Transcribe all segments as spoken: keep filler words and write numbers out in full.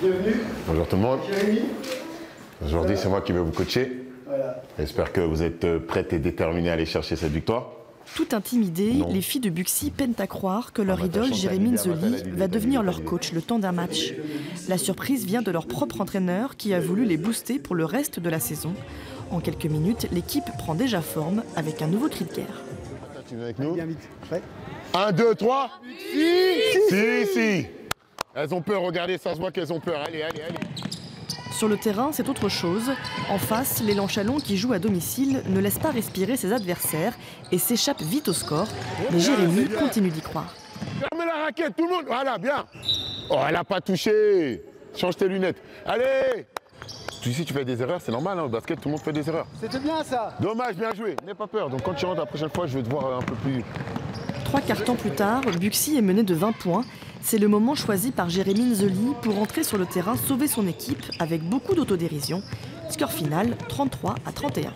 Bienvenue. Bonjour tout le monde. Jérémy. Aujourd'hui, c'est moi qui vais vous coacher. Voilà. J'espère que vous êtes prêtes et déterminées à aller chercher cette victoire. Tout intimidées, Non. les filles de Buxy peinent à croire que leur Ah, bah, idole attention, Jérémy t'as l'idée, Nzoli t'as l'idée, va t'as devenir l'idée, leur t'as l'idée. coach le temps d'un match. La surprise vient de leur propre entraîneur qui a voulu les booster pour le reste de la saison. En quelques minutes, l'équipe prend déjà forme avec un nouveau cri de guerre. Tu viens avec nous? Bien vite. Prêt? un, deux, trois. Si, si, si. Elles ont peur, regardez, ça se voit qu'elles ont peur. Allez, allez, allez. Sur le terrain, c'est autre chose. En face, l'élan Chalon qui joue à domicile ne laisse pas respirer ses adversaires et s'échappe vite au score. Mais Jérémy continue d'y croire. Fermez la raquette, tout le monde. Voilà, bien. Oh, elle n'a pas touché. Change tes lunettes. Allez. Tu sais, tu fais des erreurs, c'est normal, hein, au basket, tout le monde fait des erreurs. C'était bien ça. Dommage, bien joué. N'aie pas peur. Donc quand tu rentres la prochaine fois, je vais te voir un peu plus... Trois quarts temps plus tard, Buxy est mené de vingt points. C'est le moment choisi par Jérémy Nzoli pour entrer sur le terrain sauver son équipe avec beaucoup d'autodérision. Score final, trente-trois à trente et un.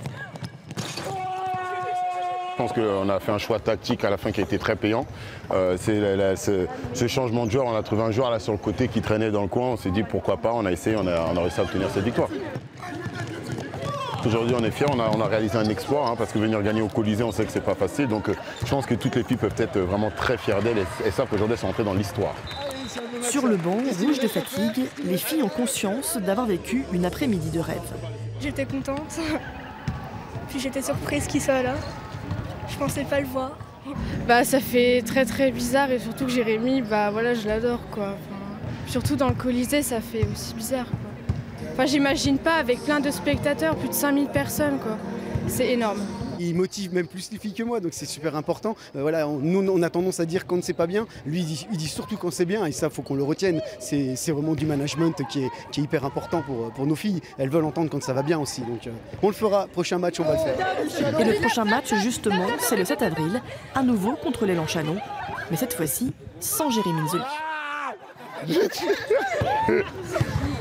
Je pense qu'on a fait un choix tactique à la fin qui a été très payant. Euh, c'est la- la- ce, ce changement de joueur, on a trouvé un joueur là sur le côté qui traînait dans le coin. On s'est dit pourquoi pas, on a essayé, on a, on a réussi à obtenir cette victoire. Aujourd'hui on est fiers, on a, on a réalisé un exploit hein, parce que venir gagner au Colisée, on sait que c'est pas facile. Donc euh, je pense que toutes les filles peuvent être vraiment très fières d'elles et, et savent qu'aujourd'hui elles sont entrées dans l'histoire. Sur le banc, rouge de fatigue, les filles ont conscience d'avoir vécu une après-midi de rêve. J'étais contente, puis j'étais surprise qu'il soit là. Je pensais pas le voir. Bah ça fait très très bizarre et surtout que Jérémy, bah voilà, je l'adore quoi. Enfin, surtout dans le Colisée, ça fait aussi bizarre quoi. Enfin j'imagine pas avec plein de spectateurs, plus de cinq mille personnes quoi. C'est énorme. Il motive même plus les filles que moi, donc c'est super important. Euh, voilà, on, nous, on a tendance à dire quand c'est pas bien. Lui, il dit, il dit surtout quand c'est bien, et ça, faut qu'on le retienne. C'est c'est vraiment du management qui est, qui est hyper important pour, pour nos filles. Elles veulent entendre quand ça va bien aussi. Donc, euh, on le fera. Prochain match, on va le faire. Et le prochain match, justement, c'est le sept avril, à nouveau contre l'élan Chalon, mais cette fois-ci sans Jérémy Nzoli.